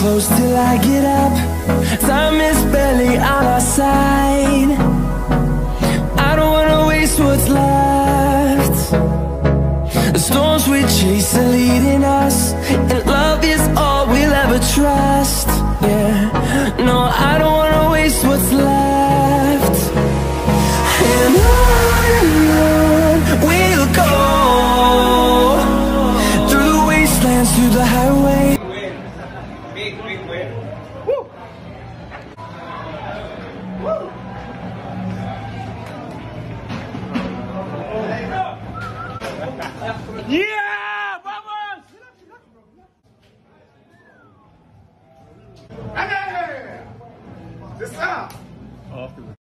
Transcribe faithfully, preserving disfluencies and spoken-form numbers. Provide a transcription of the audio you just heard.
close till I get up. Time is barely on our side. I don't wanna waste what's left. The storms we chase are leading us, and love is all we'll ever trust. Yeah, no, I don't wanna waste what's left. And on and on we'll go, through the wastelands, through the highway. Big, big win. Woo! Woo! Yeah! Vamos! Hey! This up!